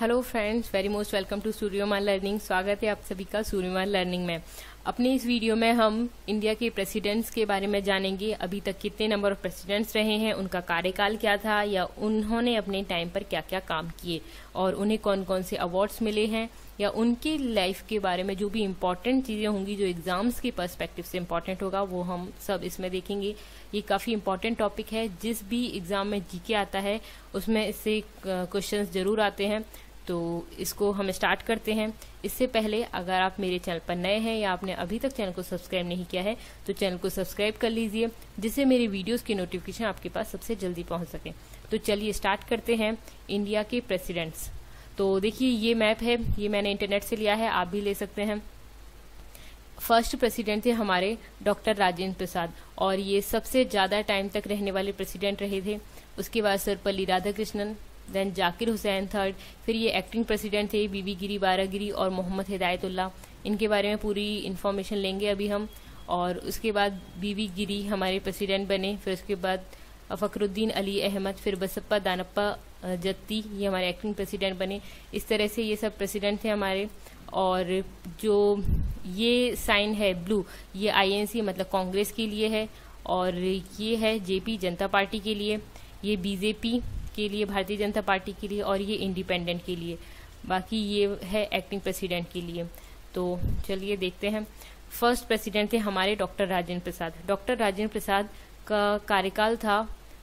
Hello friends, very most welcome to Suryaman learning. स्वागत है आप सभी का सूर्यमान लर्निंग में। अपने इस वीडियो में हम इंडिया के प्रेसिडेंट्स के बारे में जानेंगे। अभी तक कितने नंबर ऑफ प्रेसिडेंट्स रहे हैं, उनका कार्यकाल क्या था या उन्होंने अपने टाइम पर क्या क्या काम किए और उन्हें कौन कौन से अवार्ड्स मिले हैं, या उनकी लाइफ के बारे में जो भी इम्पोर्टेंट चीज़ें होंगी जो एग्जाम्स के पर्सपेक्टिव से इम्पोर्टेंट होगा वो हम सब इसमें देखेंगे। ये काफ़ी इम्पोर्टेंट टॉपिक है, जिस भी एग्ज़ाम में जीके आता है उसमें इससे क्वेश्चंस जरूर आते हैं। तो इसको हम स्टार्ट करते हैं। इससे पहले अगर आप मेरे चैनल पर नए हैं या आपने अभी तक चैनल को सब्सक्राइब नहीं किया है तो चैनल को सब्सक्राइब कर लीजिए, जिससे मेरे वीडियोस की नोटिफिकेशन आपके पास सबसे जल्दी पहुंच सके। तो चलिए स्टार्ट करते हैं इंडिया के प्रेसिडेंट्स। तो देखिए ये मैप है, ये मैंने इंटरनेट से लिया है, आप भी ले सकते हैं। फर्स्ट प्रेसिडेंट थे हमारे डॉक्टर राजेंद्र प्रसाद, और ये सबसे ज़्यादा टाइम तक रहने वाले प्रेसिडेंट रहे थे। उसके बाद सर्वपल्ली राधाकृष्णन, देन जाकिर हुसैन थर्ड, फिर ये एक्टिंग प्रेसिडेंट थे बीबी गिरी बारागिरी और मोहम्मद हिदायतुल्लाह। इनके बारे में पूरी इन्फॉर्मेशन लेंगे अभी हम। और उसके बाद बीबी गिरी हमारे प्रेसिडेंट बने, फिर उसके बाद फखरुद्दीन अली अहमद, फिर बसप्पा दानप्पा जत्ती, ये हमारे एक्टिंग प्रेसिडेंट बने। इस तरह से ये सब प्रेसिडेंट थे हमारे। और जो ये साइन है ब्लू, ये INC मतलब कांग्रेस के लिए है, और ये है JP जनता पार्टी के लिए, ये BJP के लिए भारतीय जनता पार्टी के लिए, और ये इंडिपेंडेंट के लिए। बाकी ये है एक्टिंग प्रेसिडेंट के लिए। तो चलिए देखते हैं। फर्स्ट प्रेसिडेंट थे हमारे डॉक्टर राजेंद्र प्रसाद। डॉक्टर राजेंद्र प्रसाद का कार्यकाल था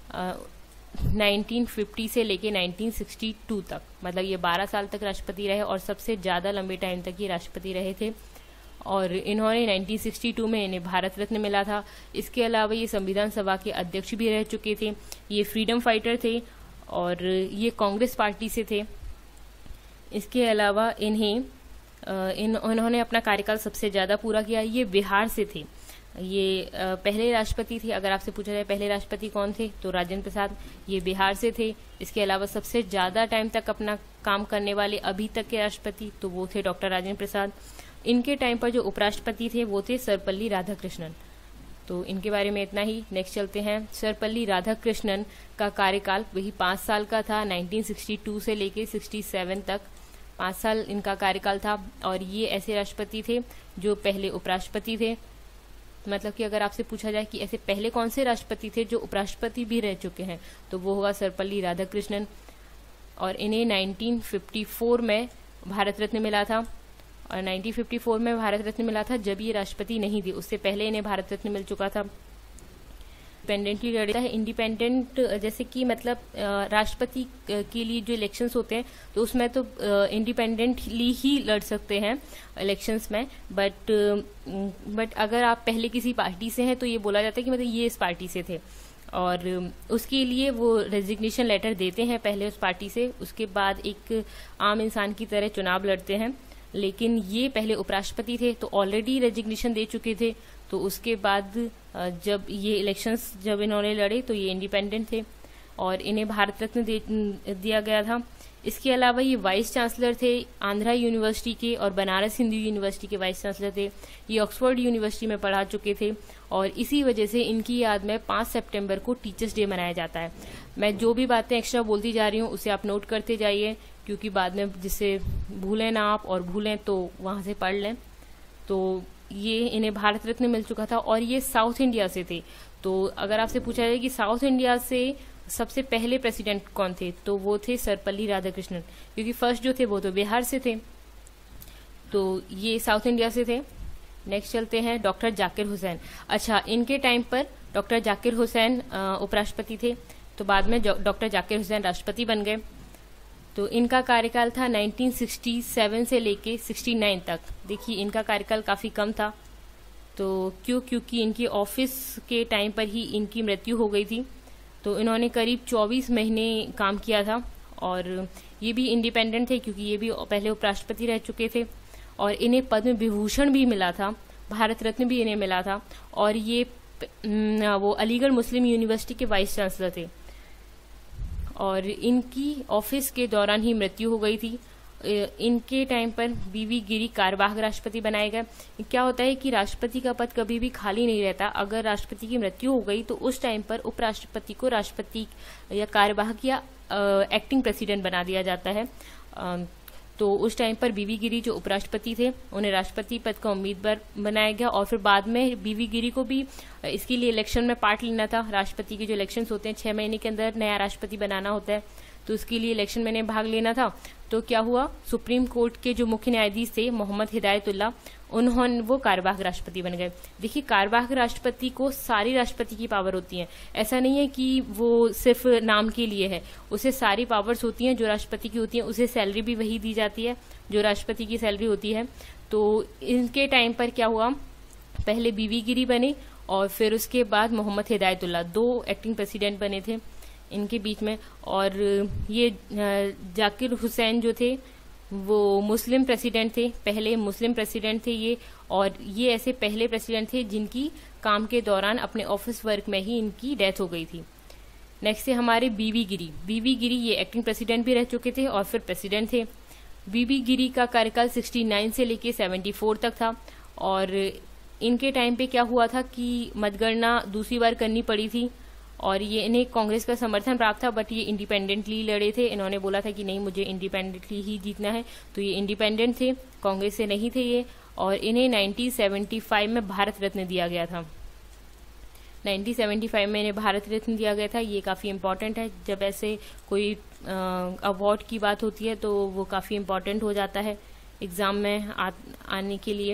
1950 से लेके 1962 तक, मतलब ये 12 साल तक राष्ट्रपति रहे और सबसे ज़्यादा लंबे टाइम तक ये राष्ट्रपति रहे थे। और इन्होंने 1962 में इन्हें भारत रत्न मिला था। इसके अलावा ये संविधान सभा के अध्यक्ष भी रह चुके थे। ये फ्रीडम फाइटर थे और ये कांग्रेस पार्टी से थे। इसके अलावा इन्होंने अपना कार्यकाल सबसे ज़्यादा पूरा किया। ये बिहार से थे। ये पहले राष्ट्रपति थे। अगर आपसे पूछा जाए पहले राष्ट्रपति कौन थे तो राजेंद्र प्रसाद, ये बिहार से थे। इसके अलावा सबसे ज़्यादा टाइम तक अपना काम करने वाले अभी तक के राष्ट्रपति तो वो थे डॉक्टर राजेंद्र प्रसाद। इनके टाइम पर जो उपराष्ट्रपति थे वो थे सर्वपल्ली राधाकृष्णन। तो इनके बारे में इतना ही। नेक्स्ट चलते हैं। सर्वपल्ली राधाकृष्णन का कार्यकाल वही 5 साल का था, 1962 से लेके 67 तक 5 साल इनका कार्यकाल था। और ये ऐसे राष्ट्रपति थे जो पहले उपराष्ट्रपति थे। मतलब कि अगर आपसे पूछा जाए कि ऐसे पहले कौन से राष्ट्रपति थे जो उपराष्ट्रपति भी रह चुके हैं तो वो होगा सर्वपल्ली राधाकृष्णन। और इन्हें 1954 में भारत रत्न मिला था। और 1954 में भारत रत्न मिला था जब ये राष्ट्रपति नहीं थे, उससे पहले इन्हें भारत रत्न मिल चुका था। इंडिपेंडेंटली लड़ता है। इंडिपेंडेंट जैसे कि मतलब राष्ट्रपति के लिए जो इलेक्शंस होते हैं तो उसमें तो इंडिपेंडेंटली ही लड़ सकते हैं इलेक्शंस में। बट अगर आप पहले किसी पार्टी से हैं तो ये बोला जाता है कि मतलब ये इस पार्टी से थे, और उसके लिए वो रेजिग्नेशन लेटर देते हैं पहले उस पार्टी से, उसके बाद एक आम इंसान की तरह चुनाव लड़ते हैं। लेकिन ये पहले उपराष्ट्रपति थे तो ऑलरेडी रेजिग्नेशन दे चुके थे। तो उसके बाद जब ये इलेक्शंस जब इन्होंने लड़े तो ये इंडिपेंडेंट थे और इन्हें भारत रत्न दिया गया था। इसके अलावा ये वाइस चांसलर थे आंध्रा यूनिवर्सिटी के और बनारस हिंदू यूनिवर्सिटी के वाइस चांसलर थे। ये ऑक्सफोर्ड यूनिवर्सिटी में पढ़ा चुके थे और इसी वजह से इनकी याद में 5 सितंबर को टीचर्स डे मनाया जाता है। मैं जो भी बातें एक्स्ट्रा बोलती जा रही हूँ उसे आप नोट करते जाइए, क्योंकि बाद में जिससे भूलें ना आप, और भूलें तो वहाँ से पढ़ लें। तो ये इन्हें भारत रत्न मिल चुका था और ये साउथ इंडिया से थे। तो अगर आपसे पूछा जाए कि साउथ इंडिया से सबसे पहले प्रेसिडेंट कौन थे तो वो थे सर्वपल्ली राधाकृष्णन, क्योंकि फर्स्ट जो थे वो तो बिहार से थे। तो ये साउथ इंडिया से थे। नेक्स्ट चलते हैं डॉक्टर जाकिर हुसैन। अच्छा, इनके टाइम पर डॉक्टर जाकिर हुसैन उपराष्ट्रपति थे, तो बाद में डॉक्टर जाकिर हुसैन राष्ट्रपति बन गए। तो इनका कार्यकाल था 1967 से लेके 69 तक। देखिए इनका कार्यकाल काफ़ी कम था। तो क्योंकि इनकी ऑफिस के टाइम पर ही इनकी मृत्यु हो गई थी। तो इन्होंने करीब 24 महीने काम किया था। और ये भी इंडिपेंडेंट थे क्योंकि ये भी पहले उपराष्ट्रपति रह चुके थे। और इन्हें पद्म विभूषण भी मिला था, भारत रत्न भी इन्हें मिला था। और ये वो अलीगढ़ मुस्लिम यूनिवर्सिटी के वाइस चांसलर थे और इनकी ऑफिस के दौरान ही मृत्यु हो गई थी। इनके टाइम पर बीवी गिरी कार्यवाहक राष्ट्रपति बनाए गए। क्या होता है कि राष्ट्रपति का पद कभी भी खाली नहीं रहता। अगर राष्ट्रपति की मृत्यु हो गई तो उस टाइम पर उपराष्ट्रपति को राष्ट्रपति या कार्यवाहक या एक्टिंग प्रेसिडेंट बना दिया जाता है। तो उस टाइम पर बीवी गिरी जो उपराष्ट्रपति थे उन्हें राष्ट्रपति पद का उम्मीदवार बनाया गया, और फिर बाद में बीवी गिरी को भी इसके लिए इलेक्शन में पार्ट लेना था। राष्ट्रपति के जो इलेक्शन होते हैं 6 महीने के अंदर नया राष्ट्रपति बनाना होता है, तो उसके लिए इलेक्शन में भाग लेना था। तो क्या हुआ, सुप्रीम कोर्ट के जो मुख्य न्यायाधीश थे मोहम्मद हिदायतुल्लाह, उन्होंने वो कार्यवाहक राष्ट्रपति बन गए। देखिए, कार्यवाहक राष्ट्रपति को सारी राष्ट्रपति की पावर होती है, ऐसा नहीं है कि वो सिर्फ नाम के लिए है, उसे सारी पावर्स होती हैं जो राष्ट्रपति की होती हैं। उसे सैलरी भी वही दी जाती है जो राष्ट्रपति की सैलरी होती है। तो इनके टाइम पर क्या हुआ, पहले बीवी गिरी बने और फिर उसके बाद मोहम्मद हिदायतुल्लाह, 2 एक्टिंग प्रेसिडेंट बने थे इनके बीच में। और ये जाकिर हुसैन जो थे वो मुस्लिम प्रेसिडेंट थे, पहले मुस्लिम प्रेसिडेंट थे ये, और ये ऐसे पहले प्रेसिडेंट थे जिनकी काम के दौरान अपने ऑफिस वर्क में ही इनकी डेथ हो गई थी। नेक्स्ट है हमारे बीवी गिरी। बीवी गिरी ये एक्टिंग प्रेसिडेंट भी रह चुके थे और फिर प्रेसिडेंट थे। बीवी गिरी का कार्यकाल 69 से लेके 74 तक था, और इनके टाइम पे क्या हुआ था कि मतगणना दूसरी बार करनी पड़ी थी, और ये इन्हें कांग्रेस का समर्थन प्राप्त था, बट ये इंडिपेंडेंटली लड़े थे। इन्होंने बोला था कि नहीं, मुझे इंडिपेंडेंटली ही जीतना है, तो ये इंडिपेंडेंट थे, कांग्रेस से नहीं थे ये। और इन्हें 1975 में भारत रत्न दिया गया था। 1975 में इन्हें भारत रत्न दिया गया था। ये काफ़ी इम्पोर्टेंट है, जब ऐसे कोई अवार्ड की बात होती है तो वो काफ़ी इम्पोर्टेंट हो जाता है एग्ज़ाम में आने के लिए।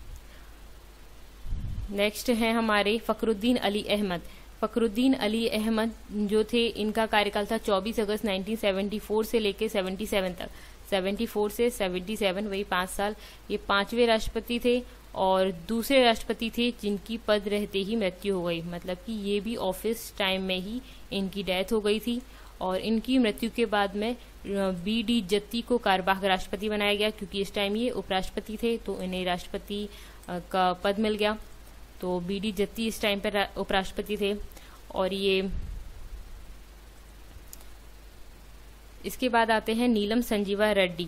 नेक्स्ट है हमारे फ़खरुद्दीन अली अहमद। फ़खरुद्दीन अली अहमद जो थे, इनका कार्यकाल था 24 अगस्त 1974 से लेके 77 तक। 74 से 77, वही 5 साल। ये 5वें राष्ट्रपति थे और दूसरे राष्ट्रपति थे जिनकी पद रहते ही मृत्यु हो गई, मतलब कि ये भी ऑफिस टाइम में ही इनकी डेथ हो गई थी। और इनकी मृत्यु के बाद में BD जत्ती को कार्यवाहक राष्ट्रपति बनाया गया, क्योंकि इस टाइम ये उपराष्ट्रपति थे तो इन्हें राष्ट्रपति का पद मिल गया। तो BD जत्ती इस टाइम पर उपराष्ट्रपति थे। और ये इसके बाद आते हैं नीलम संजीवा रेड्डी।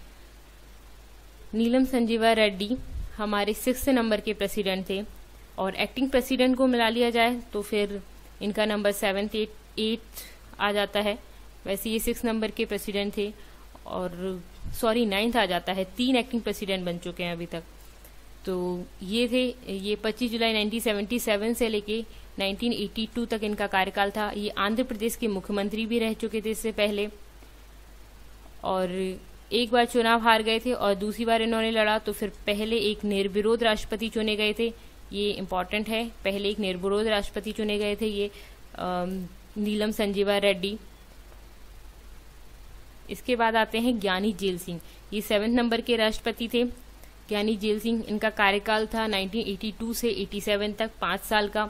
नीलम संजीवा रेड्डी हमारे 6 नंबर के प्रेसिडेंट थे, और एक्टिंग प्रेसिडेंट को मिला लिया जाए तो फिर इनका नंबर 7, 8 आ जाता है। वैसे ये 6 नंबर के प्रेसिडेंट थे, और 9th आ जाता है। 3 एक्टिंग प्रेसिडेंट बन चुके हैं अभी तक। तो ये थे, ये 25 जुलाई 1977 से लेके 1982 तक इनका कार्यकाल था। ये आंध्र प्रदेश के मुख्यमंत्री भी रह चुके थे इससे पहले, और एक बार चुनाव हार गए थे और दूसरी बार इन्होंने लड़ा, तो फिर पहले एक निर्विरोध राष्ट्रपति चुने गए थे। ये इम्पोर्टेंट है, पहले एक निर्विरोध राष्ट्रपति चुने गए थे ये नीलम संजीवा रेड्डी। इसके बाद आते हैं ज्ञानी जेल सिंह। ये 7 नंबर के राष्ट्रपति थे ज्ञानी जेल सिंह। इनका कार्यकाल था 1982 से 87 तक, 5 साल का।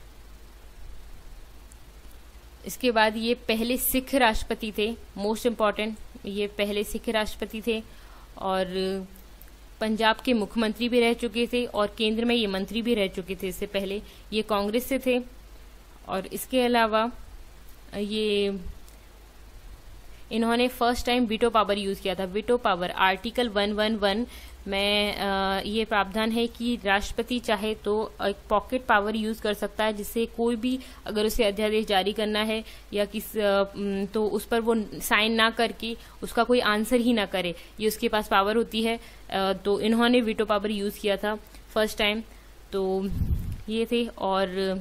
इसके बाद ये पहले सिख राष्ट्रपति थे, मोस्ट इम्पॉर्टेंट, ये पहले सिख राष्ट्रपति थे, और पंजाब के मुख्यमंत्री भी रह चुके थे, और केंद्र में ये मंत्री भी रह चुके थे इससे पहले। ये कांग्रेस से थे। और इसके अलावा ये इन्होंने first time veto power use किया था। वीटो पावर आर्टिकल 111 में ये प्रावधान है कि राष्ट्रपति चाहे तो एक पॉकेट पावर यूज कर सकता है, जिससे कोई भी अगर उसे अध्यादेश जारी करना है या तो उस पर वो साइन ना करके उसका कोई आंसर ही ना करे, ये उसके पास पावर होती है। तो इन्होंने वीटो पावर यूज किया था फर्स्ट टाइम। तो ये थे। और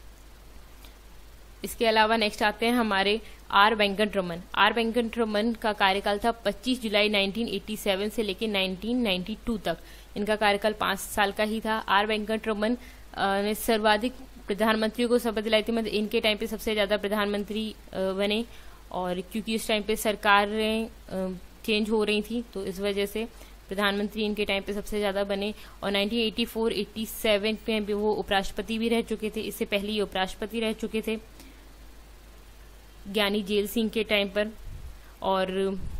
इसके अलावा नेक्स्ट आते हैं हमारे आर वेंकटरमन। आर वेंकटरमन का कार्यकाल था 25 जुलाई 1987 से लेकर 1992 तक। इनका कार्यकाल 5 साल का ही था। आर वेंकटरमन ने सर्वाधिक प्रधानमंत्रियों को शपथ दिलाई थी, मतलब इनके टाइम पे सबसे ज्यादा प्रधानमंत्री बने, और क्योंकि उस टाइम पे सरकारें चेंज हो रही थी तो इस वजह से प्रधानमंत्री इनके टाइम पे सबसे ज्यादा बने। और 1984-87 में भी वो उपराष्ट्रपति भी रह चुके थे, इससे पहले ये उपराष्ट्रपति रह चुके थे ज्ञानी जेल सिंह के टाइम पर। और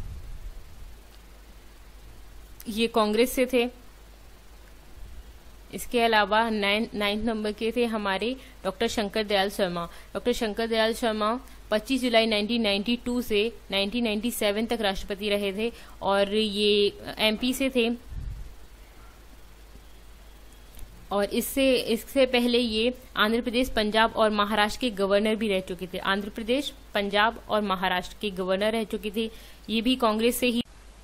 ये कांग्रेस से थे। इसके अलावा 9th नंबर के थे हमारे डॉक्टर शंकर दयाल शर्मा। डॉक्टर शंकर दयाल शर्मा 25 जुलाई 1992 से 1997 तक राष्ट्रपति रहे थे, और ये MP से थे। और इससे पहले ये आंध्र प्रदेश, पंजाब और महाराष्ट्र के गवर्नर भी रह चुके थे। आंध्र प्रदेश, पंजाब और महाराष्ट्र के गवर्नर रह चुके थे। ये भी कांग्रेस से ही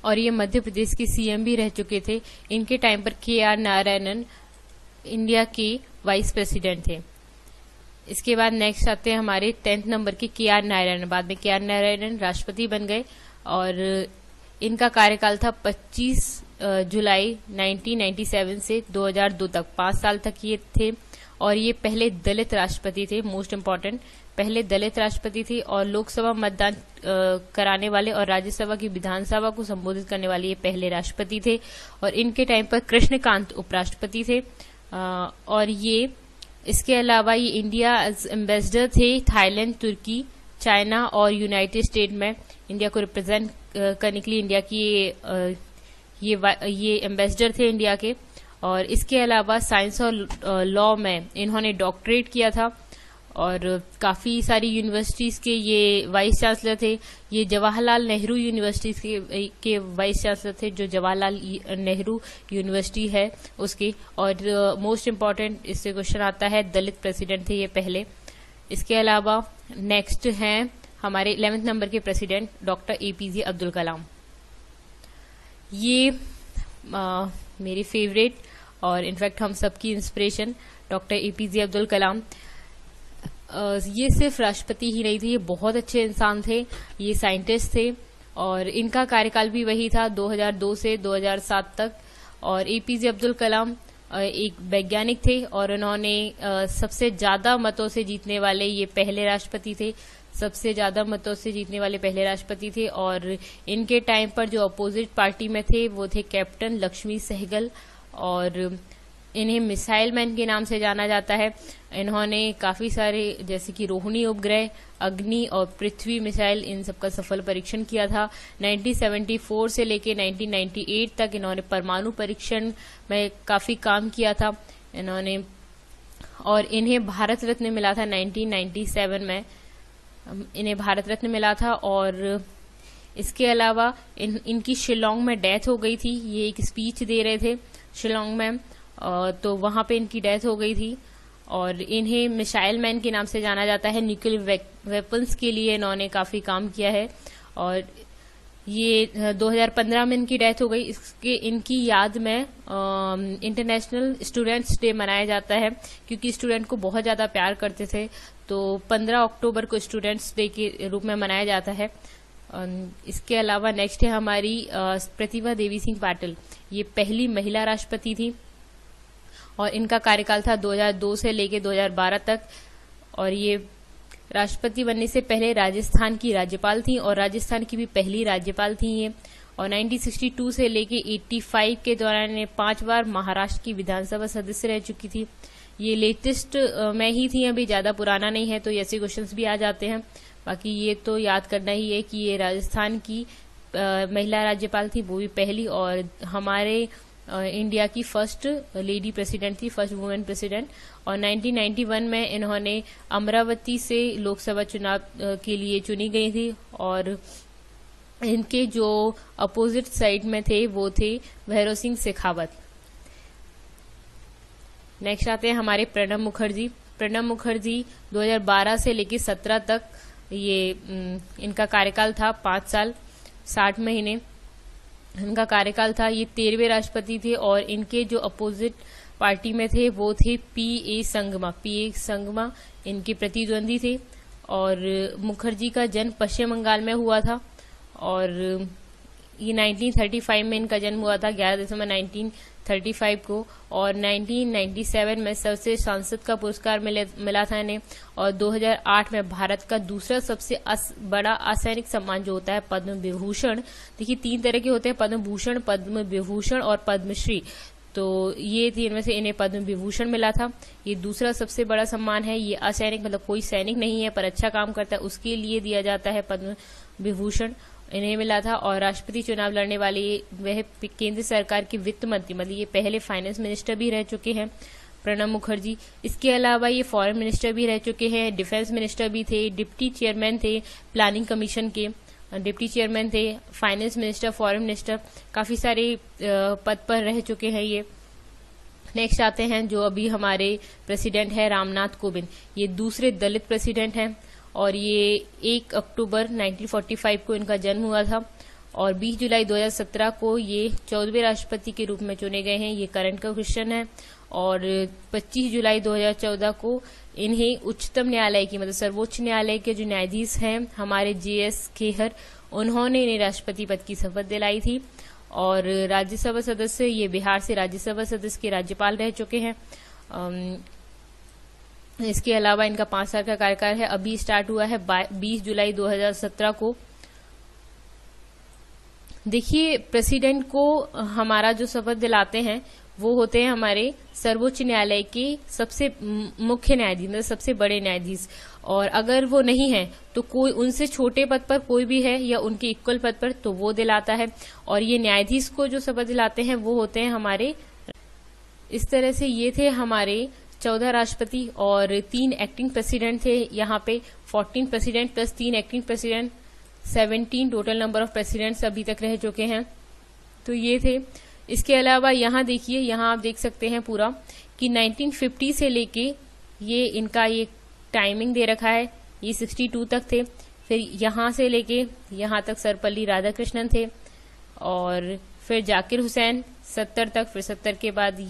और ये मध्य प्रदेश के सीएम भी रह चुके थे। इनके टाइम पर के.आर. नारायणन इंडिया के वाइस प्रेसिडेंट थे। इसके बाद नेक्स्ट आते हैं हमारे 10th नंबर के के.आर. नारायणन। बाद में के.आर. नारायणन राष्ट्रपति बन गए और इनका कार्यकाल था 25 जुलाई 1997 से 2002 तक, 5 साल तक ये थे। और ये पहले दलित राष्ट्रपति थे, मोस्ट इम्पोर्टेंट, पहले दलित राष्ट्रपति थे और लोकसभा मतदान कराने वाले और राज्यसभा की विधानसभा को संबोधित करने वाले ये पहले राष्ट्रपति थे। और इनके टाइम पर कृष्णकांत उपराष्ट्रपति थे। और ये इसके अलावा ये इंडिया एम्बेसडर थे थाईलैंड, तुर्की, चाइना और यूनाइटेड स्टेट में इंडिया को रिप्रेजेंट करने के लिए इंडिया की ये एम्बेसडर थे इंडिया के। और इसके अलावा साइंस और लॉ में इन्होंने डॉक्टरेट किया था और काफी सारी यूनिवर्सिटीज के ये वाइस चांसलर थे। ये जवाहरलाल नेहरू यूनिवर्सिटी के वाइस चांसलर थे, जो जवाहरलाल नेहरू यूनिवर्सिटी है उसकी। और मोस्ट इम्पोर्टेंट इससे क्वेश्चन आता है, दलित प्रेसिडेंट थे ये पहले। इसके अलावा नेक्स्ट हैं हमारे 11th नंबर के president doctor APJ Abdul Kalam. ये मेरे फेवरेट और इनफैक्ट हम सबकी inspiration doctor APJ Abdul Kalam. ये सिर्फ राष्ट्रपति ही नहीं थे, ये बहुत अच्छे इंसान थे, ये साइंटिस्ट थे और इनका कार्यकाल भी वही था 2002 से 2007 तक। और एपीजे अब्दुल कलाम एक वैज्ञानिक थे और उन्होंने सबसे ज्यादा मतों से जीतने वाले ये पहले राष्ट्रपति थे, सबसे ज्यादा मतों से जीतने वाले पहले राष्ट्रपति थे। और इनके टाइम पर जो अपोजिट पार्टी में थे वो थे कैप्टन लक्ष्मी सहगल और इन्हें मिसाइल मैन के नाम से जाना जाता है। इन्होंने काफी सारे जैसे कि रोहिणी उपग्रह, अग्नि और पृथ्वी मिसाइल, इन सबका सफल परीक्षण किया था। 1974 से लेके 1998 तक इन्होंने परमाणु परीक्षण में काफी काम किया था इन्होंने। और इन्हें भारत रत्न मिला था 1997 में, इन्हें भारत रत्न मिला था। और इसके अलावा इनकी शिलोंग में डेथ हो गई थी। ये एक स्पीच दे रहे थे शिलोंग में, तो वहां पे इनकी डेथ हो गई थी। और इन्हें मिसाइल मैन के नाम से जाना जाता है, न्यूक्लियर वेपन्स के लिए इन्होंने काफी काम किया है। और ये 2015 में इनकी डेथ हो गई। इसके इनकी याद में इंटरनेशनल स्टूडेंट्स डे मनाया जाता है, क्योंकि स्टूडेंट को बहुत ज्यादा प्यार करते थे, तो 15 अक्टूबर को स्टूडेंट्स डे के रूप में मनाया जाता है। इसके अलावा नेक्स्ट है हमारी प्रतिभा देवी सिंह पाटिल। ये पहली महिला राष्ट्रपति थी और इनका कार्यकाल था 2002 से लेके 2012 तक। और ये राष्ट्रपति बनने से पहले राजस्थान की राज्यपाल थी और राजस्थान की भी पहली राज्यपाल थी ये। और 1962 से लेके 85 के दौरान ये 5 बार महाराष्ट्र की विधानसभा सदस्य रह चुकी थी। ये लेटेस्ट में ही थी, अभी ज्यादा पुराना नहीं है, तो ऐसे क्वेश्चंस भी आ जाते हैं। बाकी ये तो याद करना ही है कि ये राजस्थान की महिला राज्यपाल थी, वो भी पहली, और हमारे इंडिया की फर्स्ट लेडी प्रेसिडेंट थी, फर्स्ट वुमेन प्रेसिडेंट। और 1991 में इन्होंने अमरावती से लोकसभा चुनाव के लिए चुनी गई थी। और इनके जो अपोजिट साइड में थे वो थे भैरव सिंह शेखावत। नेक्स्ट आते हैं हमारे प्रणब मुखर्जी। प्रणब मुखर्जी 2012 से लेकर 17 तक ये इनका कार्यकाल था, 5 साल 60 महीने इनका कार्यकाल था। ये 13वें राष्ट्रपति थे और इनके जो अपोजिट पार्टी में थे वो थे पी.ए. संगमा इनके प्रतिद्वंदी थे। और मुखर्जी का जन्म पश्चिम बंगाल में हुआ था और ये 1935 में इनका जन्म हुआ था, 11 दिसंबर 1935 को। और 1997 में सर्वश्रेष्ठ सांसद का पुरस्कार मिला था इन्हें। और 2008 में भारत का दूसरा सबसे बड़ा असैनिक सम्मान जो होता है पद्म विभूषण, देखिए 3 तरह के होते हैं, पद्म भूषण, पद्म विभूषण और पद्मश्री, तो ये 3 में से इन्हें पद्म विभूषण मिला था। ये दूसरा सबसे बड़ा सम्मान है। ये असैनिक मतलब कोई सैनिक नहीं है पर अच्छा काम करता है उसके लिए दिया जाता है पद्म विभूषण, इन्हें मिला था। और राष्ट्रपति चुनाव लड़ने वाले वह केंद्र सरकार के वित्त मंत्री, मतलब ये पहले फाइनेंस मिनिस्टर भी रह चुके हैं प्रणब मुखर्जी। इसके अलावा ये फॉरेन मिनिस्टर भी रह चुके हैं, डिफेंस मिनिस्टर भी थे, डिप्टी चेयरमैन थे प्लानिंग कमीशन के, डिप्टी चेयरमैन थे, फाइनेंस मिनिस्टर, फॉरेन मिनिस्टर, काफी सारे पद पर रह चुके हैं ये। नेक्स्ट आते हैं जो अभी हमारे प्रेसिडेंट है रामनाथ कोविंद। ये दूसरे दलित प्रेसिडेंट हैं और ये 1 अक्टूबर 1945 को इनका जन्म हुआ था। और 20 जुलाई 2017 को ये 14वें राष्ट्रपति के रूप में चुने गए हैं। ये करंट का क्वेश्चन है। और 25 जुलाई 2014 को इन्हें उच्चतम न्यायालय की मतलब सर्वोच्च न्यायालय के जो न्यायाधीश हैं हमारे JS खेहर, उन्होंने इन्हें राष्ट्रपति पद की शपथ दिलाई थी। और राज्यसभा सदस्य, ये बिहार से राज्यसभा सदस्य के राज्यपाल रह चुके हैं। इसके अलावा इनका 5 साल का कार्यकाल है, अभी स्टार्ट हुआ है 20 जुलाई 2017 को। देखिए, प्रेसिडेंट को हमारा जो शपथ दिलाते हैं वो होते हैं हमारे सर्वोच्च न्यायालय के सबसे मुख्य न्यायाधीश, मतलब सबसे बड़े न्यायाधीश। और अगर वो नहीं है तो कोई उनसे छोटे पद पर कोई भी है या उनके इक्वल पद पर तो वो दिलाता है। और ये न्यायाधीश को जो शपथ दिलाते हैं वो होते हैं हमारे। इस तरह से ये थे हमारे 14 राष्ट्रपति और 3 एक्टिंग प्रेसिडेंट थे। यहाँ पे 14 president plus 3 acting president, 17 total number of presidents अभी तक रह चुके हैं। तो ये थे। इसके अलावा यहाँ देखिए, यहाँ आप देख सकते हैं पूरा कि 1950 से लेके ये इनका ये टाइमिंग दे रखा है, ये 62 तक थे। फिर यहाँ से लेके यहाँ तक सर्वपल्ली राधाकृष्णन थे। और फिर जाकिर हुसैन 70 तक। फिर 70 के बाद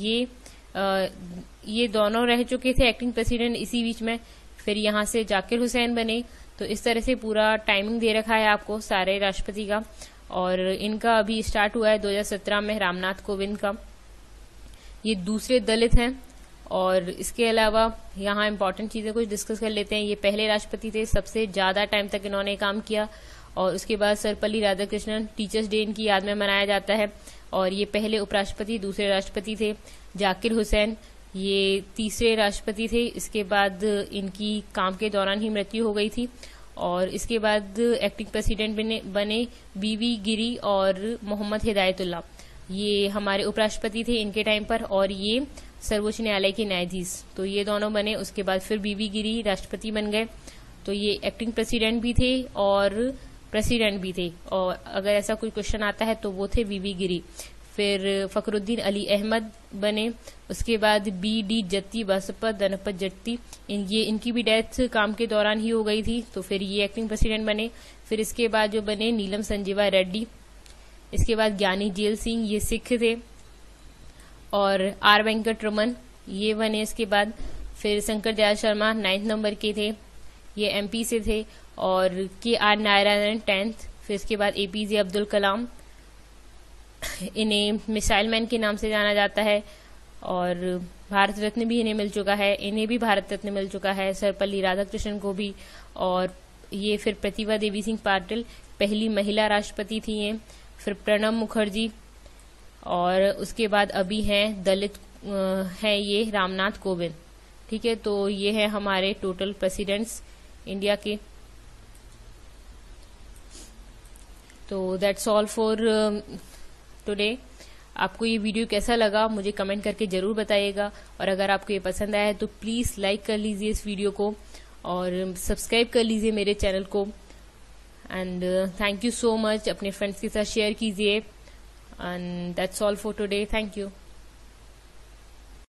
ये दोनों रह चुके थे एक्टिंग प्रेसिडेंट इसी बीच में। फिर यहाँ से जाकिर हुसैन बने। तो इस तरह से पूरा टाइमिंग दे रखा है आपको सारे राष्ट्रपति का। और इनका अभी स्टार्ट हुआ है 2017 में रामनाथ कोविंद का। ये दूसरे दलित हैं। और इसके अलावा यहाँ इंपॉर्टेंट चीजें कुछ डिस्कस कर लेते हैं। ये पहले राष्ट्रपति थे, सबसे ज्यादा टाइम तक इन्होंने काम किया। और उसके बाद सर्वपल्ली राधाकृष्णन, टीचर्स डे इनकी याद में मनाया जाता है। और ये पहले उपराष्ट्रपति, दूसरे राष्ट्रपति थे। जाकिर हुसैन ये तीसरे राष्ट्रपति थे। इसके बाद इनकी काम के दौरान ही मृत्यु हो गई थी। और इसके बाद एक्टिंग प्रेसिडेंट बने BV गिरी और मोहम्मद हिदायतुल्लाह, ये हमारे उपराष्ट्रपति थे इनके टाइम पर। और ये सर्वोच्च न्यायालय के न्यायाधीश, तो ये दोनों बने। उसके बाद फिर BV गिरी राष्ट्रपति बन गए। तो ये एक्टिंग प्रेसिडेंट भी थे और प्रेसिडेंट भी थे। और अगर ऐसा कोई क्वेश्चन आता है तो वो थे BV गिरी। फिर फखरुद्दीन अली अहमद बने। उसके बाद BD जत्ती बसपा दनपत जत्ती, इनकी भी डेथ काम के दौरान ही हो गई थी। तो फिर ये एक्टिंग प्रेसिडेंट बने। फिर इसके बाद जो बने नीलम संजीवा रेड्डी। इसके बाद ज्ञानी जेल सिंह, ये सिख थे। और R वेंकट रमन ये बने इसके बाद। फिर शंकर दयाल शर्मा 9th नंबर के थे, ये MP से थे। और KR नारायणन 10th। फिर इसके बाद APJ अब्दुल कलाम, इन्हें मिसाइल मैन के नाम से जाना जाता है। और भारत रत्न भी इन्हें मिल चुका है, इन्हें भी भारत रत्न मिल चुका है, सर्वपल्ली राधाकृष्णन को भी। और ये फिर प्रतिभा देवी सिंह पाटिल, पहली महिला राष्ट्रपति थी ये। फिर प्रणब मुखर्जी। और उसके बाद अभी हैं दलित हैं ये रामनाथ कोविंद। ठीक है, तो ये है हमारे टोटल प्रेसिडेंट्स इंडिया के। तो दैट्स ऑल फॉर टुडे। आपको ये वीडियो कैसा लगा मुझे कमेंट करके जरूर बताइएगा। और अगर आपको ये पसंद आया है तो प्लीज लाइक कर लीजिए इस वीडियो को और सब्सक्राइब कर लीजिए मेरे चैनल को। And thank you so much. अपने फ्रेंड्स के साथ शेयर कीजिए। And that's all for today. Thank you.